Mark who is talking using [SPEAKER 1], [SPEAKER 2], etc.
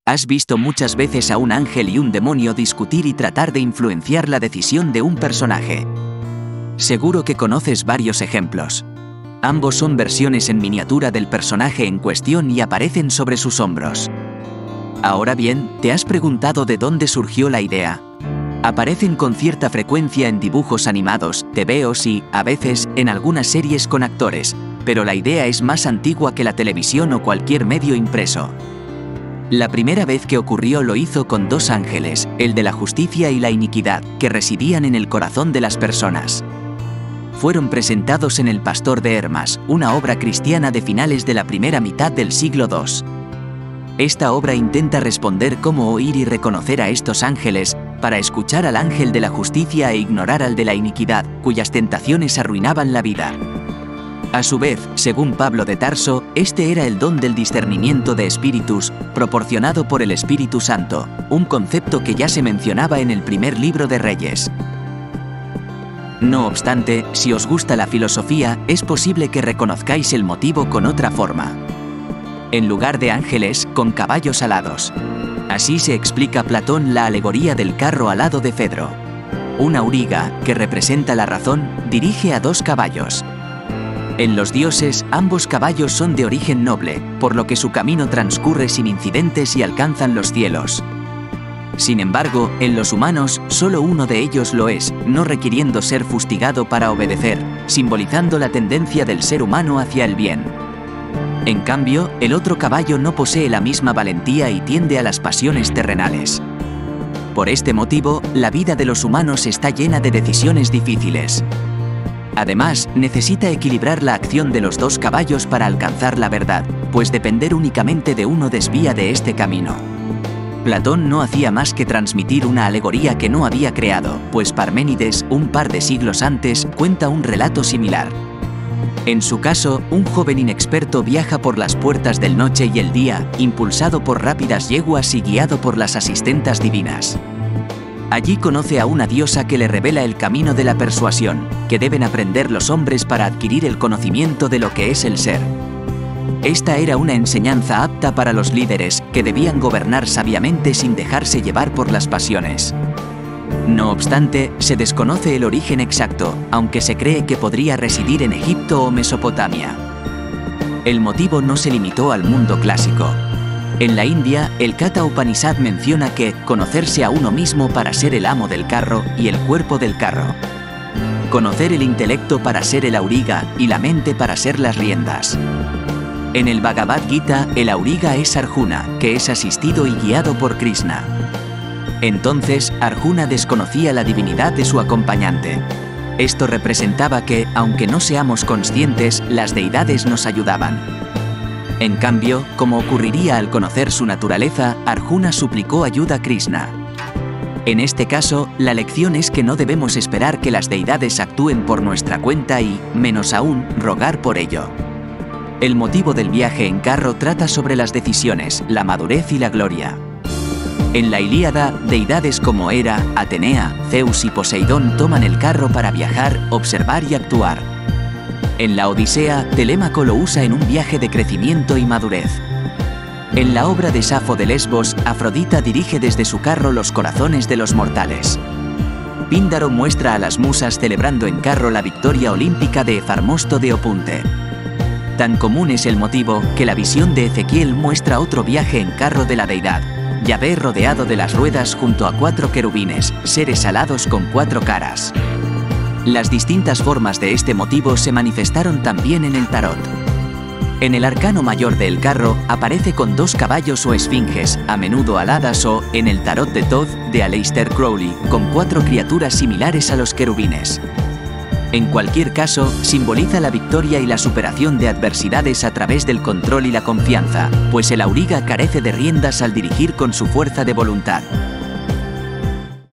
[SPEAKER 1] Has visto muchas veces a un ángel y un demonio discutir y tratar de influenciar la decisión de un personaje. Seguro que conoces varios ejemplos. Ambos son versiones en miniatura del personaje en cuestión y aparecen sobre sus hombros. Ahora bien, ¿te has preguntado de dónde surgió la idea? Aparecen con cierta frecuencia en dibujos animados, tebeos y, a veces, en algunas series con actores, pero la idea es más antigua que la televisión o cualquier medio impreso. La primera vez que ocurrió lo hizo con dos ángeles, el de la justicia y la iniquidad, que residían en el corazón de las personas. Fueron presentados en El Pastor de Hermas, una obra cristiana de finales de la primera mitad del siglo II. Esta obra intenta responder cómo oír y reconocer a estos ángeles, para escuchar al ángel de la justicia e ignorar al de la iniquidad, cuyas tentaciones arruinaban la vida. A su vez, según Pablo de Tarso, este era el don del discernimiento de espíritus, proporcionado por el Espíritu Santo, un concepto que ya se mencionaba en el primer libro de Reyes. No obstante, si os gusta la filosofía, es posible que reconozcáis el motivo con otra forma. En lugar de ángeles, con caballos alados. Así se explica Platón la alegoría del carro alado de Fedro. Un auriga, que representa la razón, dirige a dos caballos. En los dioses, ambos caballos son de origen noble, por lo que su camino transcurre sin incidentes y alcanzan los cielos. Sin embargo, en los humanos, solo uno de ellos lo es, no requiriendo ser fustigado para obedecer, simbolizando la tendencia del ser humano hacia el bien. En cambio, el otro caballo no posee la misma valentía y tiende a las pasiones terrenales. Por este motivo, la vida de los humanos está llena de decisiones difíciles. Además, necesita equilibrar la acción de los dos caballos para alcanzar la verdad, pues depender únicamente de uno desvía de este camino. Platón no hacía más que transmitir una alegoría que no había creado, pues Parménides, un par de siglos antes, cuenta un relato similar. En su caso, un joven inexperto viaja por las puertas del noche y el día, impulsado por rápidas yeguas y guiado por las asistentas divinas. Allí conoce a una diosa que le revela el camino de la persuasión, que deben aprender los hombres para adquirir el conocimiento de lo que es el ser. Esta era una enseñanza apta para los líderes, que debían gobernar sabiamente sin dejarse llevar por las pasiones. No obstante, se desconoce el origen exacto, aunque se cree que podría residir en Egipto o Mesopotamia. El motivo no se limitó al mundo clásico. En la India, el Katha Upanishad menciona que conocerse a uno mismo para ser el amo del carro y el cuerpo del carro. Conocer el intelecto para ser el auriga y la mente para ser las riendas. En el Bhagavad Gita, el auriga es Arjuna, que es asistido y guiado por Krishna. Entonces, Arjuna desconocía la divinidad de su acompañante. Esto representaba que, aunque no seamos conscientes, las deidades nos ayudaban. En cambio, como ocurriría al conocer su naturaleza, Arjuna suplicó ayuda a Krishna. En este caso, la lección es que no debemos esperar que las deidades actúen por nuestra cuenta y, menos aún, rogar por ello. El motivo del viaje en carro trata sobre las decisiones, la madurez y la gloria. En la Ilíada, deidades como Hera, Atenea, Zeus y Poseidón toman el carro para viajar, observar y actuar. En la Odisea, Telémaco lo usa en un viaje de crecimiento y madurez. En la obra de Safo de Lesbos, Afrodita dirige desde su carro los corazones de los mortales. Píndaro muestra a las musas celebrando en carro la victoria olímpica de Efarmosto de Opunte. Tan común es el motivo que la visión de Ezequiel muestra otro viaje en carro de la deidad. Yahvé rodeado de las ruedas junto a 4 querubines, seres alados con 4 caras. Las distintas formas de este motivo se manifestaron también en el tarot. En el arcano mayor del carro aparece con 2 caballos o esfinges, a menudo aladas o, en el tarot de Thoth, de Aleister Crowley, con 4 criaturas similares a los querubines. En cualquier caso, simboliza la victoria y la superación de adversidades a través del control y la confianza, pues el auriga carece de riendas al dirigir con su fuerza de voluntad.